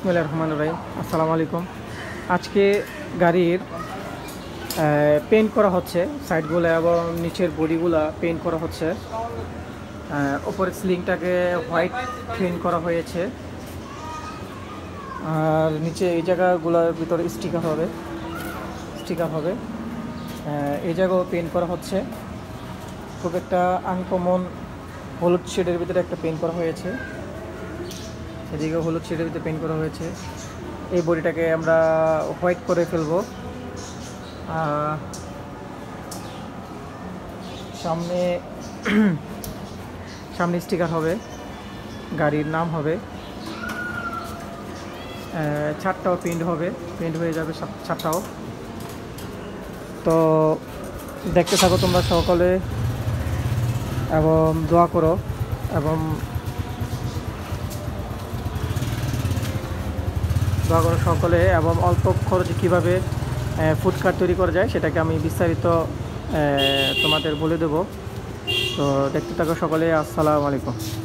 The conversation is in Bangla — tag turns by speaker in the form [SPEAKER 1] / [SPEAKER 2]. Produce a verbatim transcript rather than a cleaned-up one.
[SPEAKER 1] বিসমিল্লাহির রহমানির রহিম। আসসালামু আলাইকুম। আজকে গাড়ির পেইন্ট করা হচ্ছে, সাইডগুলো এবং নিচের বডিগুলো পেইন্ট করা হচ্ছে। উপরের সিলিংটাকে হোয়াইট পেইন্ট করা হয়েছে, আর নিচে এই জায়গাগুলোর ভিতরে স্টিকার হবে স্টিকার হবে এই জায়গাও পেইন্ট করা হচ্ছে। খুব একটা আনকমন হলুদ শেডের ভিতরে একটা পেইন্ট করা হয়েছে, এদিকে হলুদ শেডের ভিতরে পেইন্ট করা হয়েছে। এই বডিটাকে আমরা হোয়াইট করে ফেলবো। সামনে সামনে স্টিকার হবে, গাড়ির নাম হবে, ছাদটাও পেইন্ট হবে, পেইন্ট হয়ে যাবে ছাদটাও। তো দেখতে থাকো তোমরা সকলে এবং দোয়া করো এবং দোয়া করো সকলে এবং অল্প খরচে কীভাবে ফুডকার্ট তৈরি করা যায় সেটাকে আমি বিস্তারিত তোমাদের বলে দেবো। তো দেখতে থাকো সকলে। আসসালামু আলাইকুম।